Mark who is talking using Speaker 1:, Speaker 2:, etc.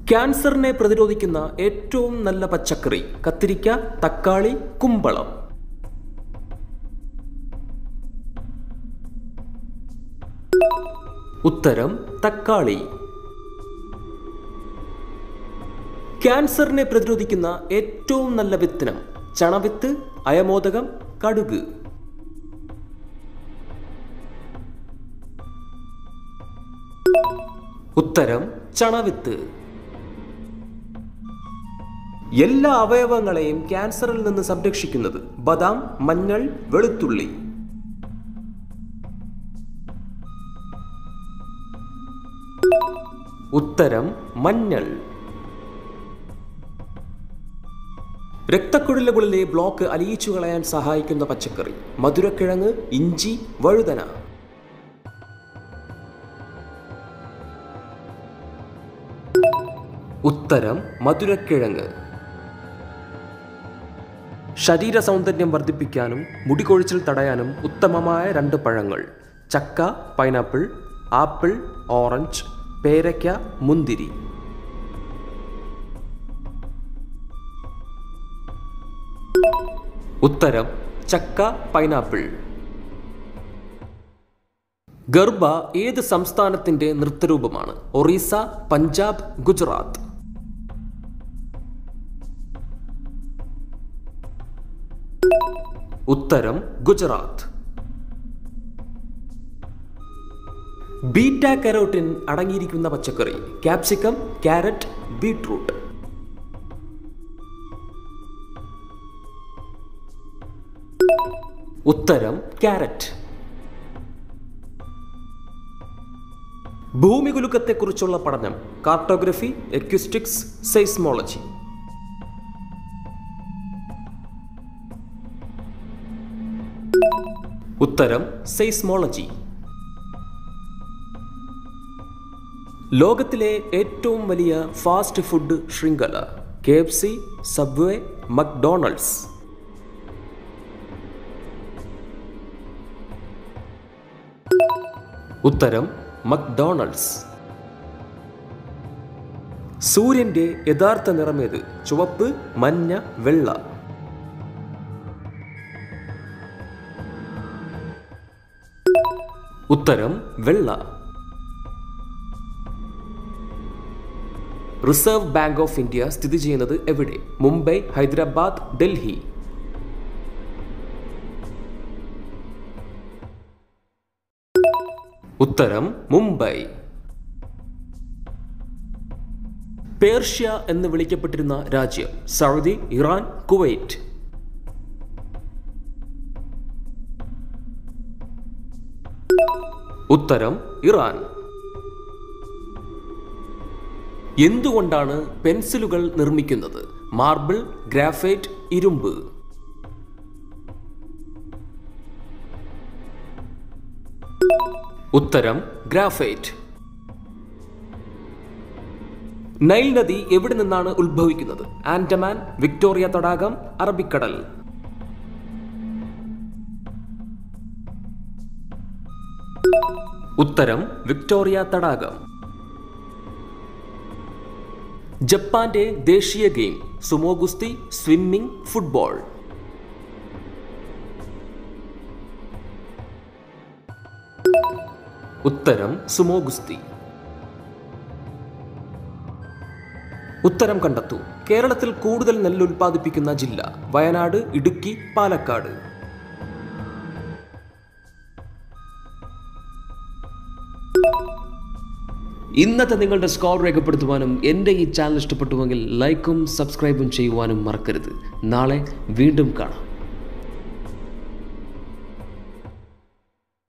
Speaker 1: ക്യാൻസറിനെ പ്രതിരോധിക്കുന്ന ഏറ്റവും നല്ല പച്ചക്കറി കത്തിരിക്ക, തക്കാളി, കുമ്പളം. ഉത്തരം തക്കാളി. ക്യാൻസറിനെ പ്രതിരോധിക്കുന്ന ഏറ്റവും നല്ല വിത്തിനം ചണവിത്ത്, അയമോദകം, കടുക്. ഉത്തരം ചണവിത്ത്. എല്ലാ അവയവങ്ങളെയും ക്യാൻസറിൽ നിന്ന് സംരക്ഷിക്കുന്നത് ബദാം, മഞ്ഞൾ, വെളുത്തുള്ളി. ഉത്തരം മഞ്ഞൾ. രക്തക്കുഴലുകളിലെ ബ്ലോക്ക് അലിയിച്ചു കളയാൻ സഹായിക്കുന്ന പച്ചക്കറി മധുരക്കിഴങ്ങ്, ഇഞ്ചി, വഴുതന. ഉത്തരം മധുരക്കിഴങ്ങ്. ശരീര സൗന്ദര്യം വർദ്ധിപ്പിക്കാനും മുടികൊഴിച്ചിൽ തടയാനും ഉത്തമമായ 2 പഴങ്ങൾ ചക്ക, പൈനാപ്പിൾ, ആപ്പിൾ, ഓറഞ്ച്, പേരയ്ക്ക, മുന്തിരി. ഉത്തരം ചക്ക, പൈനാപ്പിൾ. ഗർഭ ഏത് സംസ്ഥാനത്തിന്റെ നൃത്തരൂപമാണ്? ഒറീസ, പഞ്ചാബ്, ഗുജറാത്ത്. ഉത്തരം ഗുജറാത്ത്. ബീറ്റ കരോട്ടിൻ അടങ്ങിയിരിക്കുന്ന പച്ചക്കറി ക്യാപ്സിക്കം, ക്യാരറ്റ്, ബീട്രൂട്ട്. ഉത്തരം ക്യാരറ്റ്. ഭൂമികുലുക്കത്തെക്കുറിച്ചുള്ള പഠനം കാർട്ടോഗ്രഫി, അക്യൂസ്റ്റിക്സ്, സെയ്സ്മോളജി. ഉത്തരം സെയ്സ്മോളജി. ലോകത്തിലെ ഏറ്റവും വലിയ ഫാസ്റ്റ് ഫുഡ് ശൃംഖല KFC, സബ്വേ, മക്ഡൊണാൾഡ്സ്. ഉത്തരം മക്ഡൊണാൾഡ്സ്. സൂര്യന്റെ യഥാർത്ഥ നിറമേത്? ചുവപ്പ്, മഞ്ഞ, വെള്ള. ഉത്തരം വെള്ള. റിസർവ് ബാങ്ക് ഓഫ് ഇന്ത്യ സ്ഥിതി ചെയ്യുന്നത് എവിടെ? മുംബൈ, ഹൈദരാബാദ്, ഡൽഹി. ഉത്തരം മുംബൈ. പേർഷ്യ എന്ന് വിളിക്കപ്പെട്ടിരുന്ന രാജ്യം സൗദി, ഇറാൻ, കുവൈറ്റ്. ഉത്തരം ഇറാൻ. എന്തുകൊണ്ടാണ് പെൻസിലുകൾ നിർമ്മിക്കുന്നത്? മാർബിൾ, ഗ്രാഫൈറ്റ്, ഇരുമ്പ്. ഉത്തരം ഗ്രാഫൈറ്റ്. നൈൽ നദി എവിടെ നിന്നാണ് ഉത്ഭവിക്കുന്നത്? ആൻഡമാൻ, വിക്ടോറിയ തടാകം, അറബിക്കടൽ. ഉത്തരം വിക്ടോറിയ തടാകം. ജപ്പാന്റെ ദേശീയ ഗെയിം സുമോ ഗുസ്തി, സ്വിമ്മിംഗ്, ഫുട്ബോൾ. ഉത്തരം സുമോ ഗുസ്തി. ഉത്തരം കണ്ടെത്തൂ. കേരളത്തിൽ കൂടുതൽ നെല്ല് ഉൽപ്പാദിപ്പിക്കുന്ന ജില്ല വയനാട്, ഇടുക്കി, പാലക്കാട്. ഇന്നത്തെ നിങ്ങളുടെ സ്കോർ രേഖപ്പെടുത്തുവാനും എൻ്റെ ഈ ചാനൽ ഇഷ്ടപ്പെട്ടുവെങ്കിൽ ലൈക്കും സബ്സ്ക്രൈബും ചെയ്യുവാനും മറക്കരുത്. നാളെ വീണ്ടും കാണാം.